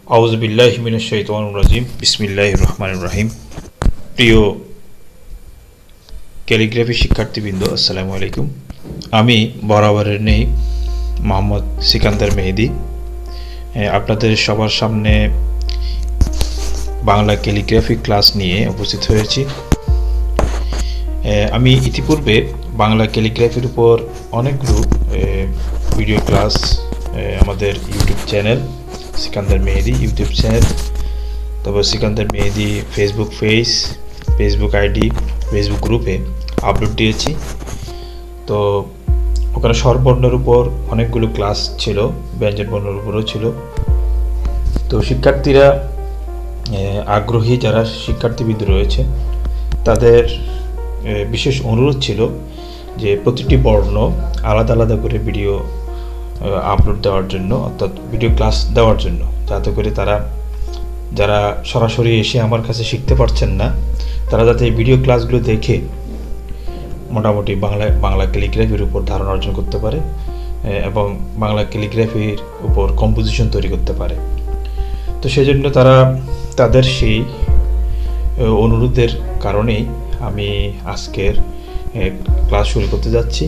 আউযুবিল্লাহি মিনাশ শাইতানির রাজিম বিসমিল্লাহির রহমানির রহিম। প্রিয় ক্যালিগ্রাফি শিক্ষার্থীবৃন্দ, আসসালামু আলাইকুম। আমি বরাবরের নেই মোহাম্মদ সিকান্দার মেহেদি আপনাদের সবার সামনে বাংলা ক্যালিগ্রাফি ক্লাস নিয়ে উপস্থিত হয়েছি। আমি ইতিপূর্বে বাংলা ক্যালিগ্রাফির উপর অনেকগুলো ভিডিও ক্লাস আমাদের YouTube channel Sikandar Mehedi YouTube channel, তারপর Sikandar Mehedi Facebook ID, Facebook গ্রুপে আপলোড দিয়েছি। তো ওখানে স্বরবর্ণের উপর অনেকগুলো ক্লাস ছিল, ব্যঞ্জন বর্ণের উপরও ছিল। তো শিক্ষার্থীরা আগ্রহী যারা শিক্ষার্থীবৃন্দ রয়েছে তাদের বিশেষ অনুরোধ ছিল যে প্রতিটি বর্ণ আলাদা আলাদা করে ভিডিও আপলোড দেওয়ার জন্য, অর্থাৎ ভিডিও ক্লাস দেওয়ার জন্য, যাতে করে তারা যারা সরাসরি এসে আমার কাছে শিখতে পারছেন না তারা যাতে এই ভিডিও ক্লাসগুলো দেখে মোটামুটি বাংলা ক্যালিগ্রাফির উপর ধারণা অর্জন করতে পারে এবং বাংলা ক্যালিগ্রাফির উপর কম্পোজিশন তৈরি করতে পারে। তো সেজন্য তাদের সেই অনুরোধের কারণেই আমি আজকের ক্লাস শুরু করতে যাচ্ছি।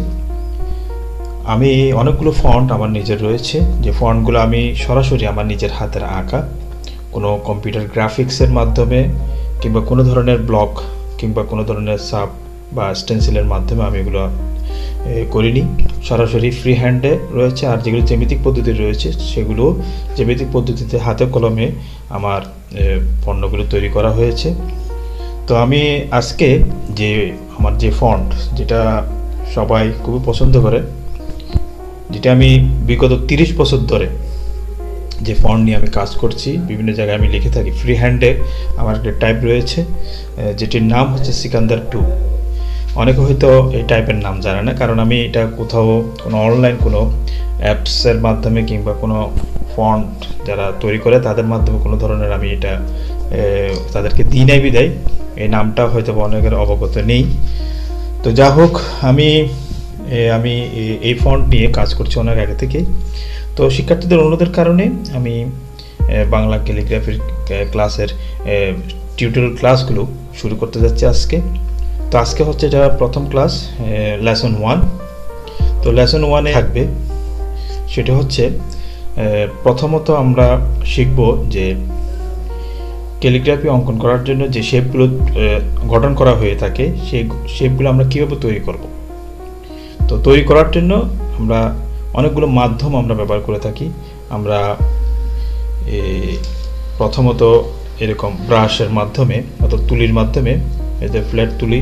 আমি অনেকগুলো ফন্ট আমার নিজের রয়েছে, যে ফন্টগুলো আমি সরাসরি আমার নিজের হাতের আঁকা, কোনো কম্পিউটার গ্রাফিক্সের মাধ্যমে কিংবা কোনো ধরনের ব্লক কিংবা কোনো ধরনের সাব বা স্টেন্সিলের মাধ্যমে আমি এগুলো করিনি, সরাসরি ফ্রি হ্যান্ডে রয়েছে। আর যেগুলো জ্যামিতিক পদ্ধতি রয়েছে সেগুলো জ্যামিতিক পদ্ধতিতে হাতে কলমে আমার পণ্যগুলো তৈরি করা হয়েছে। তো আমি আজকে আমার যে ফন্ট যেটা সবাই খুবই পছন্দ করে, যেটা আমি বিগত 30 বছর ধরে যে ফন্ট নিয়ে আমি কাজ করছি, বিভিন্ন জায়গায় আমি লিখে থাকি, ফ্রি হ্যান্ডে আমার একটা টাইপ রয়েছে যেটির নাম হচ্ছে সিকান্দার 2। অনেকে হয়তো এই টাইপের নাম জানে না, কারণ আমি এটা কোথাও কোনো অনলাইন কোনো অ্যাপসের মাধ্যমে কিংবা কোনো ফন্ট যারা তৈরি করে তাদের মাধ্যমে কোনো ধরনের আমি এটা তাদেরকে দিই নাই বিদায় এই নামটা হয়তো অনেকের অবগত নেই। তো যা হোক, আমি এই ফন্ট নিয়ে কাজ করছি অনেক আগে থেকেই। তো শিক্ষার্থীদের অনুরোধের কারণে আমি বাংলা ক্যালিগ্রাফির ক্লাসের টিউটোরিয়াল ক্লাসগুলো শুরু করতে যাচ্ছি আজকে। তো আজকে হচ্ছে এটা প্রথম ক্লাস, লেসন 1। তো লেসন 1-এ থাকবে সেটা হচ্ছে প্রথমত আমরা শিখব যে ক্যালিগ্রাফি অঙ্কন করার জন্য যে শেপগুলো গঠন করা হয়ে থাকে সেই শেপগুলো আমরা কীভাবে তৈরি করব। তো তৈরি করার জন্য আমরা অনেকগুলো মাধ্যম আমরা ব্যবহার করে থাকি। আমরা প্রথমত এরকম ব্রাশের মাধ্যমে অর্থাৎ তুলির মাধ্যমে, এদের ফ্ল্যাট তুলি,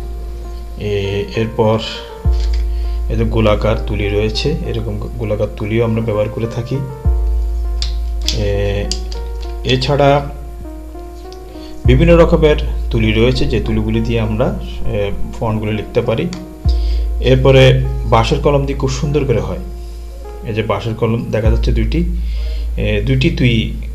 এরপর এদের গোলাকার তুলি রয়েছে, এরকম গোলাকার তুলিও আমরা ব্যবহার করে থাকি। এছাড়া বিভিন্ন রকমের তুলি রয়েছে যে তুলিগুলি দিয়ে আমরা ফন্টগুলো লিখতে পারি। এরপরে বাঁশের কলম দিয়ে খুব সুন্দর করে হয়। এই যে বাঁশের কলম দেখা যাচ্ছে দুইটি তুই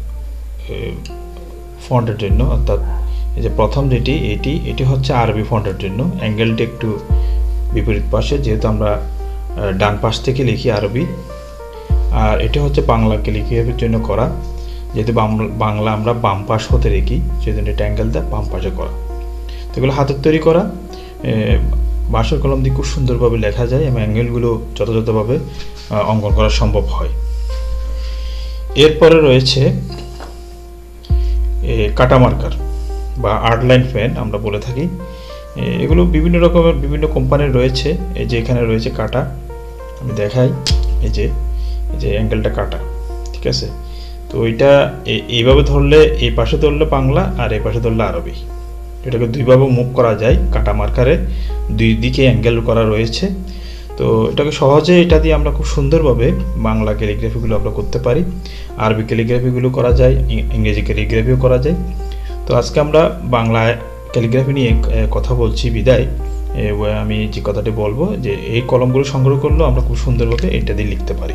ফন্টের জন্য, অর্থাৎ এই যে প্রথম এটি হচ্ছে আরবি ফন্টের জন্য, অ্যাঙ্গেলটি একটু বিপরীত পাশে, যেহেতু আমরা ডান পাশ থেকে লিখি আরবি। আর এটি হচ্ছে বাংলা ক্যালিগ্রাফির জন্য করা, যেহেতু বাংলা আমরা বাম পাশ হতে রেখি সেজন্য এটা অ্যাঙ্গেল দেয় বাম পাশে করা। তো এগুলো হাতের তৈরি করা, বাঁশের কলম দিয়ে খুব সুন্দরভাবে লেখা যায় এবং অ্যাঙ্গেলগুলো যথাযথভাবে অঙ্কন করা সম্ভব হয়। এরপরে রয়েছে কাটা মার্কার বা আর্টলাইন পেন আমরা বলে থাকি। এগুলো বিভিন্ন রকমের বিভিন্ন কোম্পানির রয়েছে। এই যে এখানে রয়েছে কাটা, আমি দেখাই, এই যে অ্যাঙ্গেলটা কাটা, ঠিক আছে। তো ওইটা এইভাবে ধরলে, এই পাশে ধরলে বাংলা আর এই পাশে ধরলে আরবি, এটাকে দুইভাবে মুভ করা যায়। কাটা মার্কারে দুই দিকে অ্যাঙ্গেল করা রয়েছে। তো এটাকে সহজে এটা দিয়ে আমরা খুব সুন্দরভাবে বাংলা ক্যালিগ্রাফিগুলো আমরা করতে পারি। আরবি ক্যালিগ্রাফিগুলো করা যায়, ইংরেজি ক্যালিগ্রাফিও করা যায়। তো আজকে আমরা বাংলা ক্যালিগ্রাফি নিয়ে কথা বলছি বিদায় আমি যে কথাটি বলবো যে এই কলমগুলো সংগ্রহ করলেও আমরা খুব সুন্দরভাবে এটা দিয়ে লিখতে পারি।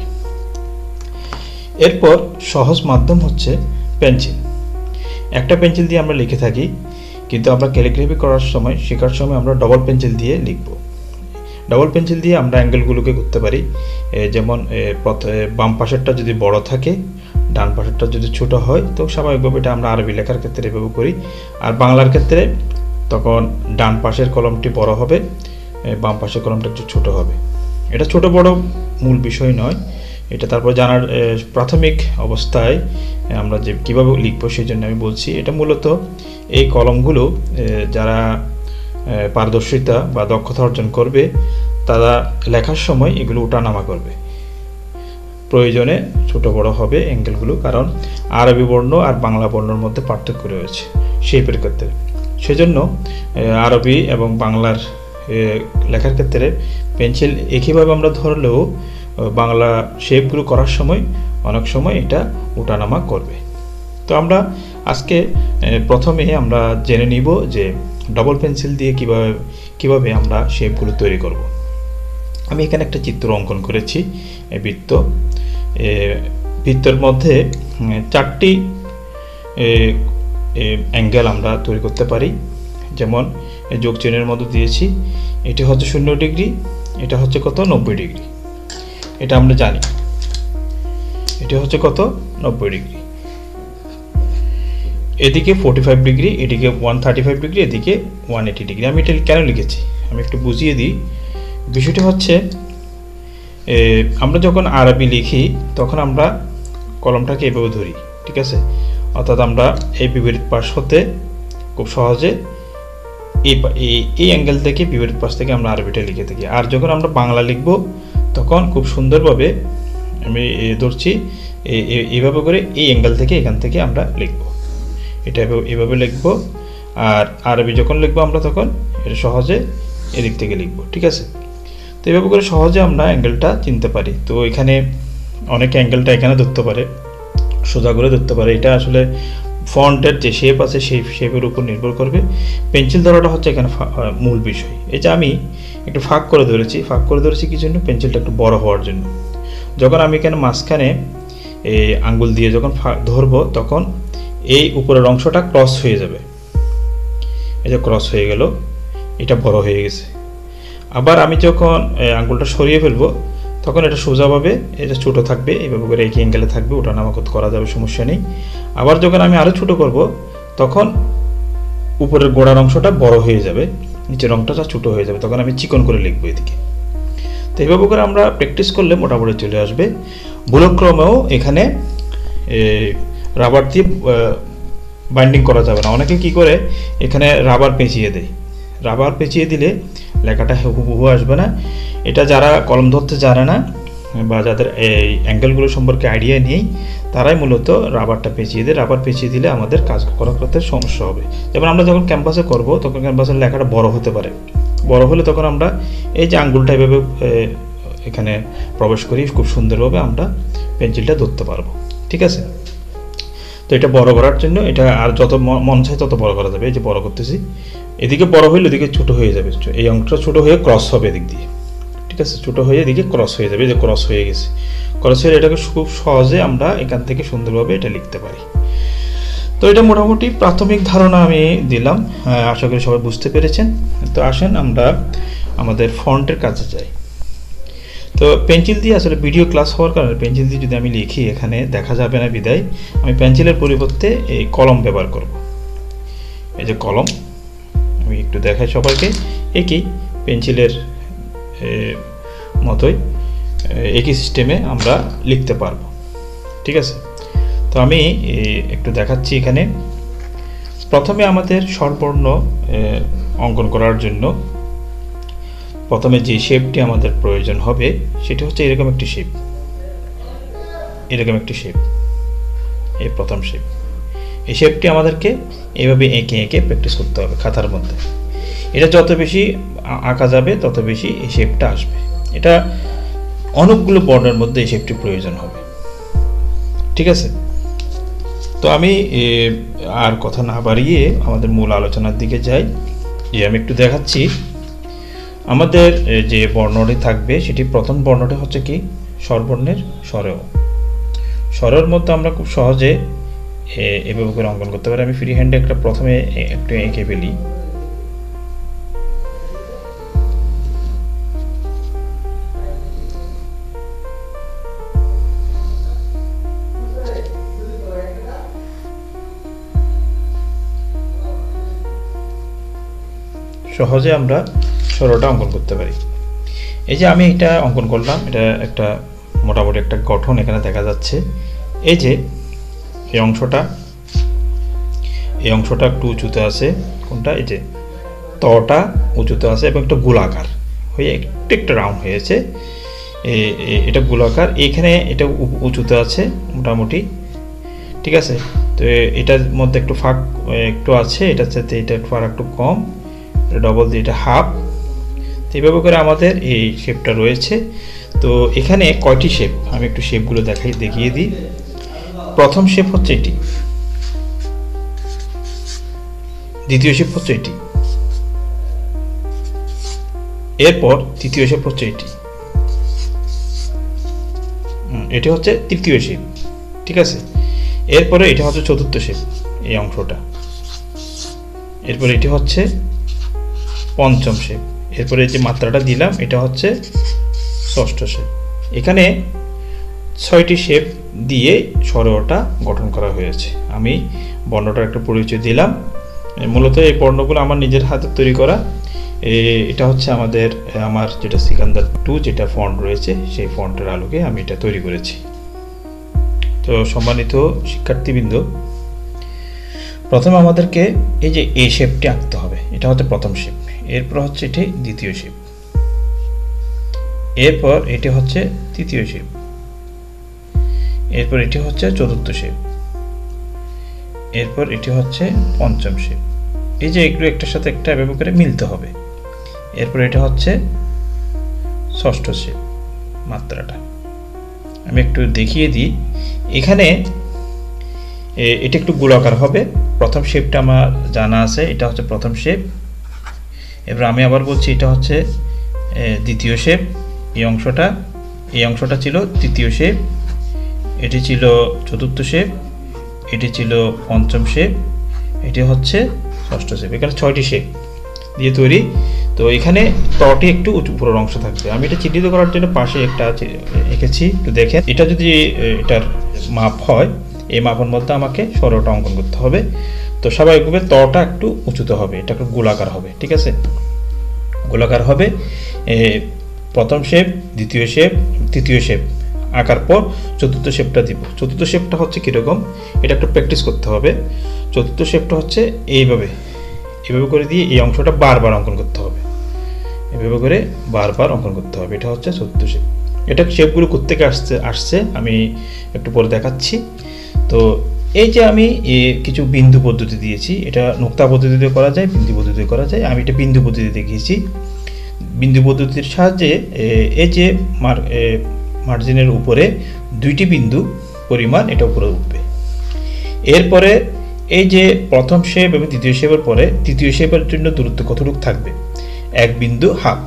এরপর সহজ মাধ্যম হচ্ছে পেন্সিল। একটা পেন্সিল দিয়ে আমরা লিখে থাকি, কিন্তু আমরা ক্যালিগ্রাফি শেখার সময় আমরা ডবল পেন্সিল দিয়ে লিখব। ডাবল পেন্সিল দিয়ে আমরা অ্যাঙ্গেলগুলোকে করতে পারি। যেমন বাম পাশেরটা যদি বড় থাকে, ডান পাশেরটা যদি ছোট হয়, তো স্বাভাবিকভাবে এটা আমরা আরবি লেখার ক্ষেত্রে এভাবে করি। আর বাংলার ক্ষেত্রে তখন ডান পাশের কলমটি বড় হবে, বাম পাশের কলমটা একটু ছোট হবে। এটা ছোট বড় মূল বিষয় নয়, এটা তারপর জানার প্রাথমিক অবস্থায় আমরা যে কীভাবে লিখবো সেই জন্য আমি বলছি। এটা মূলত এই কলমগুলো যারা পারদর্শিতা বা দক্ষতা অর্জন করবে তারা লেখার সময় এগুলো ওঠানামা করবে, প্রয়োজনে ছোট বড় হবে অ্যাঙ্গেলগুলো, কারণ আরবি বর্ণ আর বাংলা বর্ণের মধ্যে পার্থক্য রয়েছে শেপের ক্ষেত্রে। সেজন্য আরবি এবং বাংলার লেখার ক্ষেত্রে পেন্সিল একইভাবে আমরা ধরলেও বাংলা শেপগুলো করার সময় অনেক সময় এটা ওঠানামা করবে। তো আমরা আজকে প্রথমে আমরা জেনে নিব যে ডবল পেন্সিল দিয়ে কিভাবে আমরা শেপগুলো তৈরি করব। আমি এখানে একটা চিত্র অঙ্কন করেছি, বৃত্তের মধ্যে 4টি অ্যাঙ্গেল আমরা তৈরি করতে পারি। যেমন যোগ চিহ্নের মধ্যে দিয়েছি, এটি হচ্ছে 0 ডিগ্রি, এটা হচ্ছে কত 90 ডিগ্রি, এটা আমরা জানি। এটা হচ্ছে কত 90 ডিগ্রি, এদিকে 45 ডিগ্রি, এদিকে 135 ডিগ্রি, এদিকে 180 ডিগ্রি। আমি এটা কেন লিখেছি আমি একটু বুঝিয়ে দিই। বিষয়টি হচ্ছে আমরা যখন আরবি লিখি তখন আমরা কলমটাকে এভাবে ধরি, ঠিক আছে? অর্থাৎ আমরা এই বিপরীত পাশ হতে খুব সহজে এই অ্যাঙ্গেল থেকে বিপরীত পাশ থেকে আমরা আরবিটা লিখে থাকি। আর যখন আমরা বাংলা লিখব তখন খুব সুন্দরভাবে আমি ধরছি এইভাবে করে এই অ্যাঙ্গেল থেকে এখান থেকে আমরা লিখব, এটা এভাবে লিখব। আর আরবি যখন লিখব আমরা তখন এটা সহজে এদিক থেকে লিখব, ঠিক আছে? তো এভাবে করে সহজে আমরা অ্যাঙ্গেলটা চিনতে পারি। তো এখানে অনেকে অ্যাঙ্গেলটা এখানে ধরতে পারে, সোজা করে ধরতে পারে। এটা আসলে ফন্টের যে শেপ আছে সেই শেপের উপর নির্ভর করবে। পেন্সিল ধরাটা হচ্ছে এখানে মূল বিষয়। এই যে আমি একটু ফাঁক করে ধরেছি কি জন্য? পেন্সিলটা একটু বড় হওয়ার জন্য। যখন আমি এখানে মাঝখানে এই আঙ্গুল দিয়ে যখন ধরবো তখন এই উপরের অংশটা ক্রস হয়ে যাবে, এই যে ক্রস হয়ে গেল, এটা বড় হয়ে গেছে। আবার আমি যখন আঙ্গুলটা সরিয়ে ফেলবো তখন এটা সোজাভাবে এটা ছোট থাকবে, এইভাবে করে একই অ্যাঙ্গেলে থাকবে, ওঠানামা করা যাবে, সমস্যা নেই। আবার যখন আমি আরও ছোট করব তখন উপরের গোড়ার অংশটা বড় হয়ে যাবে, নিচের অংশটা ছোট হয়ে যাবে, তখন আমি চিকন করে লিখবো এদিকে। তো এইভাবে করে আমরা প্র্যাকটিস করলে মোটামুটি চলে আসবে। ভুলক্রমেও এখানে রাবার দিয়ে বাইন্ডিং করা যাবে না। অনেকে কি করে এখানে রাবার পেঁচিয়ে দেয়, রাবার পেঁচিয়ে দিলে লেখাটা হুবহু আসবে না। এটা যারা কলম ধরতে জানে না বা যাদের এই অ্যাঙ্গেলগুলো সম্পর্কে আইডিয়া নেই তারাই মূলত রাবারটা পেঁচিয়ে দেয়। রাবার পেঁচিয়ে দিলে আমাদের কাজ করতে সমস্যা হবে। যেমন আমরা যখন ক্যানভাসে করব তখন ক্যানভাসের লেখাটা বড় হতে পারে, বড় হলে তখন আমরা এই যে আঙ্গুলটা এভাবে এখানে প্রবেশ করি, খুব সুন্দরভাবে আমরা পেন্সিলটা ধরতে পারবো, ঠিক আছে? তো এটা বড় করার জন্য এটা আর যত মন চায় তত বড় করা যাবে। এই যে বড় করতেছি, এদিকে বড় হইলে এদিকে ছোট হয়ে যাবে, এই অংশটা ছোট হয়ে ক্রস হবে এদিক দিয়ে, ঠিক আছে? ছোট হয়ে এদিকে ক্রস হয়ে যাবে, যে ক্রস হয়ে গেছে। ক্রস হয়ে এটাকে খুব সহজে আমরা এখান থেকে সুন্দরভাবে এটা লিখতে পারি। তো এটা মোটামুটি প্রাথমিক ধারণা আমি দিলাম, আশা করি সবাই বুঝতে পেরেছেন। তো আসেন আমরা আমাদের ফন্টের কাছে যাই। তো পেন্সিল দিয়ে আসলে ভিডিও ক্লাস হওয়ার কারণে পেন্সিল দিয়ে যদি আমি লিখি এখানে দেখা যাবে না, বিদায় আমি পেন্সিলের পরিবর্তে এই কলম ব্যবহার করব। এই যে কলম, আমি একটু দেখাই সবাইকে, একই পেন্সিলের মতোই একই সিস্টেমে আমরা লিখতে পারবো, ঠিক আছে? তো আমি একটু দেখাচ্ছি। এখানে প্রথমে আমাদের স্বরবর্ণ অঙ্কন করার জন্য প্রথমে যে শেপটি আমাদের প্রয়োজন হবে সেটি হচ্ছে এরকম একটি শেপ, এরকম একটি শেপ, এই প্রথম শেপ। এই শেপটি আমাদেরকে এভাবে এঁকে এঁকে প্র্যাকটিস করতে হবে খাতার মধ্যে। এটা যত বেশি আঁকা যাবে তত বেশি এই শেপটা আসবে। এটা অনেকগুলো বর্ণের মধ্যে এই শেপটি প্রয়োজন হবে, ঠিক আছে? তো আমি আর কথা না বাড়িয়ে আমাদের মূল আলোচনার দিকে যাই। আমি একটু দেখাচ্ছি আমাদের যে বর্ণটি থাকবে সেটি প্রথম বর্ণটি হচ্ছে কি স্বরবর্ণের স্বরেও। স্বরের মধ্যে আমরা খুব সহজে এভাবে করে অঙ্কন করতে পারি। আমি ফ্রি হ্যান্ডে একটা প্রথমে একটু এঁকে ফেলি। সহজে আমরা সরলটা অঙ্কন করতে পারি। এই যে আমি এটা অঙ্কন করলাম, এটা একটা মোটামুটি একটা গঠন এখানে দেখা যাচ্ছে। এই যে এই অংশটা একটু উঁচুতে আছে, কোনটা, এই যে তটা উঁচুতে আছে এবং একটা গোলাকার হয়ে একটু রাউন্ড হয়েছে, এটা গোলাকার, এখানে এটা উঁচুতে আছে মোটামুটি, ঠিক আছে। তো এটার মধ্যে একটু ফাঁক একটু আছে, এটার সাথে এটা ফাঁক একটু কম, ডবল দিয়ে এটা হাফ। তো এইভাবে করে আমাদের এই শেপটা রয়েছে। তো এখানে কয়টি শেপ, আমি একটু শেপগুলো দেখিয়ে দিই। প্রথম শেপ হচ্ছে এটি, দ্বিতীয় শেপ হচ্ছে এটি, এরপর তৃতীয় শেপ হচ্ছে এটি, এটি হচ্ছে তৃতীয় শেপ, ঠিক আছে। এরপরে এটা হচ্ছে চতুর্থ শেপ, এই অংশটা। এরপরে এটি হচ্ছে পঞ্চম শেপ। এরপরে যে মাত্রাটা দিলাম এটা হচ্ছে ষষ্ঠ শেপ। এখানে 6টি শেপ দিয়ে সরলটা গঠন করা হয়েছে। আমি বর্ণটার একটা পরিচয় দিলাম। মূলত এই বর্ণগুলো আমার নিজের হাতে তৈরি করা। এটা হচ্ছে আমার যেটা সিকান্দার 2 যেটা ফন্ট রয়েছে, সেই ফন্টের আলোকে আমি এটা তৈরি করেছি। তো সম্মানিত শিক্ষার্থীবৃন্দ, প্রথমে আমাদেরকে এই যে এই শেপটি আঁকতে হবে। এটা হচ্ছে প্রথম শেপ, এরপর হচ্ছে এটি দ্বিতীয় শেপ, এরপর এটি হচ্ছে তৃতীয় শেপ, এরপর এটি হচ্ছে চতুর্থ শেপ, এরপর এটি হচ্ছে পঞ্চম শেপ। এই যে এগুলো একটার সাথে একটা এভাবে করে মিলতে হবে। এরপর এটা হচ্ছে ষষ্ঠ শেপ মাত্রাটা। আমি একটু দেখিয়ে দিই। এখানে এটা একটু গোলাকার হবে। প্রথম শেপটা আমার জানা আছে, এটা হচ্ছে প্রথম শেপ। এবার আমি আবার বলছি এটা হচ্ছে দ্বিতীয় শেপ। এই অংশটা ছিল তৃতীয় শেপ, এটি ছিল চতুর্থ শেপ, এটি ছিল পঞ্চম শেপ, এটি হচ্ছে ষষ্ঠ শেপ। এখানে 6টি শেপ দিয়ে তৈরি। তো এখানে তটি একটু উপরের অংশ থাকবে। আমি এটা চিহ্নিত করার জন্য পাশে একটা এঁকেছি, একটু দেখেন। এটা যদি এটার মাপ হয়, এই মাপের মধ্যে আমাকে সরলটা অঙ্কন করতে হবে। তো স্বাভাবিকভাবে তটা একটু উঁচুতে হবে, এটা একটু গোলাকার হবে, ঠিক আছে। গোলাকার হবে। প্রথম শেপ, দ্বিতীয় শেপ, তৃতীয় শেপ আঁকার পর চতুর্থ শেপটা দিব। চতুর্থ শেপটা হচ্ছে কীরকম, এটা একটু প্র্যাকটিস করতে হবে। চতুর্থ শেপটা হচ্ছে এইভাবে করে দিয়ে এই অংশটা বারবার অঙ্কন করতে হবে, এভাবে করে বারবার অঙ্কন করতে হবে। এটা হচ্ছে চতুর্থ শেপ। এটা শেপগুলো কোত্থেকে আসছে আমি একটু পরে দেখাচ্ছি। তো এই যে আমি কিছু বিন্দু পদ্ধতি দিয়েছি, এটা নোক্তা পদ্ধতিতে করা যায়, বিন্দু পদ্ধতিতে করা যায়। আমি এটা বিন্দু পদ্ধতি দেখিয়েছি। বিন্দু পদ্ধতির সাহায্যে এই যে মার্জিনের উপরে 2টি বিন্দু পরিমাণ এটা উপরে উঠবে। এরপরে এই যে প্রথম শেপ এবং দ্বিতীয় শেপের পরে তৃতীয় শেপের জন্য দূরত্ব কতটুকু থাকবে, 1 বিন্দু হাফ।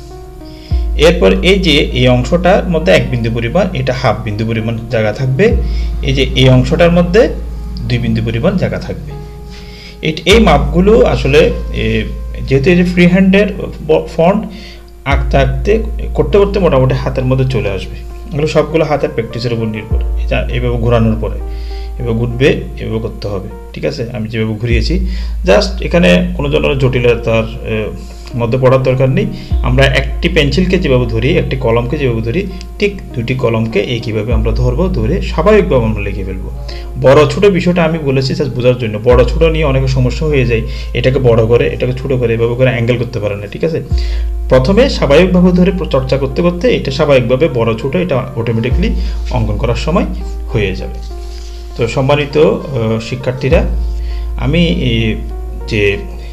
এরপর এই যে এই অংশটার মধ্যে 1 বিন্দু পরিমাণ, এটা হাফ বিন্দু পরিমাণ জায়গা থাকবে। এই যে এই অংশটার মধ্যে 2 বিন্দু পরিমাণ জায়গা থাকবে। এই মাপগুলো আসলে যেহেতু এই যে ফ্রি হ্যান্ডের ফন্ট আঁকতে করতে মোটামুটি হাতের মধ্যে চলে আসবে। এগুলো সবগুলো হাতের প্র্যাকটিসের উপর নির্ভর। এভাবে ঘোরানোর পরে এভাবে ঘুরবে, এভাবে করতে হবে, ঠিক আছে। আমি যেভাবে ঘুরিয়েছি, জাস্ট এখানে কোনো ধরনের জটিলতার মধ্যে পড়ার দরকার নেই। আমরা একটি পেন্সিলকে যেভাবে ধরি, একটি কলমকে যেভাবে ধরি, ঠিক 2টি কলমকে একইভাবে আমরা ধরবো, ধরে স্বাভাবিকভাবে আমরা লিখে ফেলবো। বড় ছোট বিষয়টা আমি বলেছি জাস্ট বোঝার জন্য। বড় ছোট নিয়ে অনেক সমস্যা হয়ে যায়, এটাকে বড় করে এটাকে ছোট করে এভাবে করে অ্যাঙ্গেল করতে পারে না, ঠিক আছে। প্রথমে স্বাভাবিকভাবে ধরে চর্চা করতে করতে এটা স্বাভাবিকভাবে বড় ছোট এটা অটোমেটিকলি অঙ্কন করার সময় হয়ে যাবে। তো সম্মানিত শিক্ষার্থীরা, আমি যে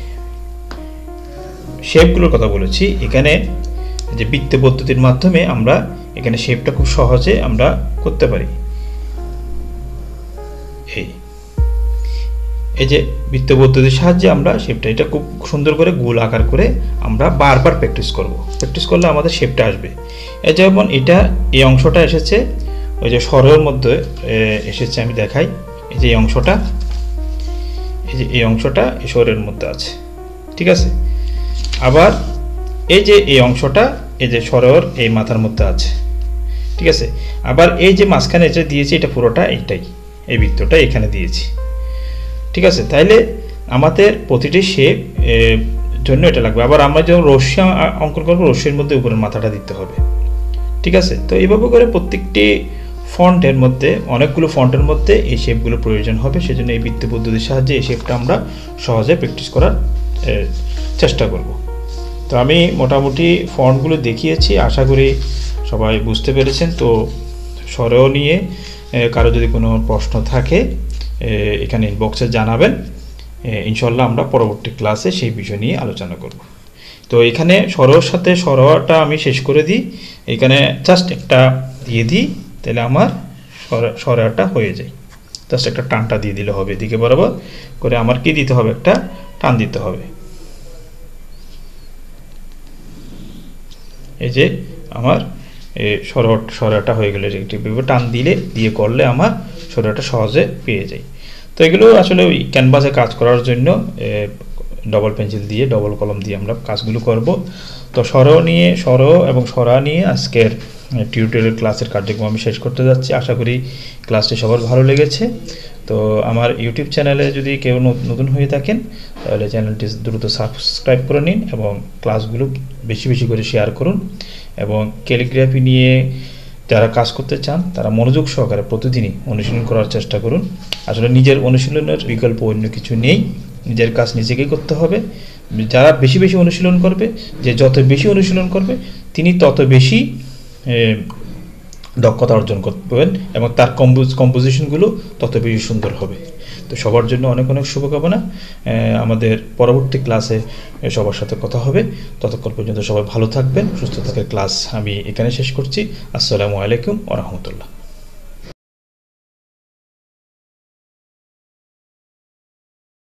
শেপগুলোর কথা বলেছি, এখানে যে বৃত্ত পদ্ধতির মাধ্যমে আমরা এখানে শেপটা খুব সহজে আমরা করতে পারি। এই যে বৃত্ত পদ্ধতির সাহায্যে আমরা শেপটা এটা খুব সুন্দর করে গোল আকার করে আমরা বারবার প্র্যাকটিস করব। প্র্যাকটিস করলে আমাদের শেপটা আসবে। এই যেমন এটা এই অংশটা এসেছে ওই যে সরলের মধ্যে এসেছে, আমি দেখাই। এই যে এই অংশটা, এই সরের মধ্যে আছে, ঠিক আছে। আবার এই যে এই অংশটা এই যে সরর এই মাথার মধ্যে আছে, ঠিক আছে। আবার এই যে মাঝখানে এটা দিয়েছি, এটা পুরোটা এইটাই, এই বৃত্তটা এখানে দিয়েছি, ঠিক আছে। তাইলে আমাদের প্রতিটি শেপ জন্য এটা লাগবে। আবার আমরা যখন রশ্মি অঙ্কন করবো, রশ্মির মধ্যে উপরের মাথাটা দিতে হবে, ঠিক আছে? তো এইভাবে করে প্রত্যেকটি ফন্টের মধ্যে, অনেকগুলো ফন্টের মধ্যে এই শেপগুলো প্রয়োজন হবে। সেজন্য এই বৃত্ত পদ্ধতির সাহায্যে এই শেপটা আমরা সহজে প্র্যাকটিস করার চেষ্টা করব। তো আমি মোটামুটি ফন্টগুলো দেখিয়েছি, আশা করি সবাই বুঝতে পেরেছেন। তো সরেও নিয়ে কারো যদি কোনো প্রশ্ন থাকে এখানে ইনবক্সে জানাবেন, ইনশাল্লাহ আমরা পরবর্তী ক্লাসে সেই বিষয় নিয়ে আলোচনা করব। তো এখানে সরোর সাথে সরোটা আমি শেষ করে দিই, এখানে জাস্ট একটা দিয়ে দিই, তাহলে আমার সরাটা হয়ে যায়। জাস্ট একটা টানটা দিয়ে দিলে হবে, এদিকে বরাবর করে আমার কি দিতে হবে, একটা টান দিতে হবে। এই যে আমার সরাটা হয়ে গেলে টান দিয়ে করলে আমার সরাটা সহজে পেয়ে যাই। তো এগুলো আসলে ওই ক্যানভাসে কাজ করার জন্য ডবল পেন্সিল দিয়ে, ডবল কলম দিয়ে আমরা কাজগুলো করব। তো সর এবং সরা নিয়ে আজকের টিউটোরিয়াল ক্লাসের কার্যক্রম আমি শেষ করতে যাচ্ছি। আশা করি ক্লাসটি সবার ভালো লেগেছে। তো আমার ইউটিউব চ্যানেলে যদি কেউ নতুন হয়ে থাকেন তাহলে চ্যানেলটি দ্রুত সাবস্ক্রাইব করে নিন এবং ক্লাসগুলো বেশি বেশি করে শেয়ার করুন। এবং ক্যালিগ্রাফি নিয়ে যারা কাজ করতে চান তারা মনোযোগ সহকারে প্রতিদিনই অনুশীলন করার চেষ্টা করুন। আসলে নিজের অনুশীলনের বিকল্প অন্য কিছু নেই, নিজের কাজ নিজেকেই করতে হবে। যারা বেশি বেশি অনুশীলন করবে, যে যত বেশি অনুশীলন করবে তিনি তত বেশি দক্ষতা অর্জন করবেন এবং তার কম্পোজিশনগুলো তত বেশি সুন্দর হবে। তো সবার জন্য অনেক অনেক শুভকামনা। আমাদের পরবর্তী ক্লাসে সবার সাথে কথা হবে। ততক্ষণ পর্যন্ত সবাই ভালো থাকবেন, সুস্থ থাকার ক্লাস আমি এখানে শেষ করছি। আসসালামু আলাইকুম ওয়া রাহমাতুল্লাহ।